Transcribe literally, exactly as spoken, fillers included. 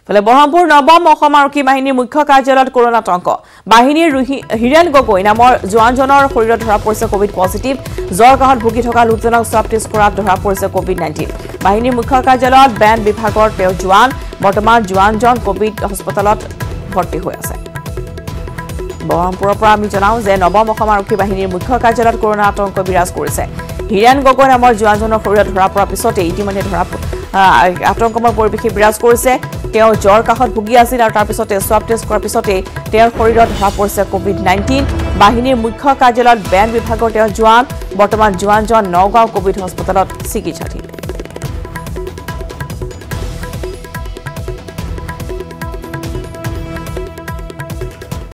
ফলে বৰহমপুৰ নৱম অসম আৰক্ষী বাহিনীৰ মুখ্য কাৰ্যালয়ত কৰোনা আতংক বাহিনীৰ হিৰেন গগৈ নামৰ জোৱানজনৰ শৰীৰত ধৰা পৰিছে কোভিড পজিটিভ জ্বৰ কাহত ভুগি থকা লোকজনক স্বাব টেষ্ট কৰাত ধৰা পৰিছে কোভিড নাইনটিন বাহিনীৰ মুখ্য কাৰ্যালয়ত বেন বিভাগৰ তেওঁ জোৱান বৰ্তমান জোৱানজন কোভিড হস্পিটালত ভৰ্তি হৈ আছে বৰহমপুৰৰ পৰা আমি জনাও যে নৱম অসম আৰক্ষী বাহিনীৰ মুখ্য কাৰ্যালয়ত কৰোনা আতংক বিৰাজ কৰিছে হিৰেন গগৈ নামৰ জোৱানজনৰ শৰীৰত ধৰা পৰা পিছতে ইতিমধ্যে ধৰা আতংকময় পৰিৱেশে বিৰাজ কৰিছে তেওঁ জ্বৰ কাহত ভুগি আছিল আৰু তাৰ পিছতে স্বাব টেষ্ট কৰাৰ পিছতে তেওঁৰ শৰীৰত ধৰা পৰিছে কোভিড নাইনটিন বাহিনীৰ মুখ্য কাৰ্যালয়ত বেন বিভাগৰ তেওঁ জোৱান বৰ্তমান জোৱানজন নগাঁও কোভিড হস্পিটালত চিকিৎসাধীন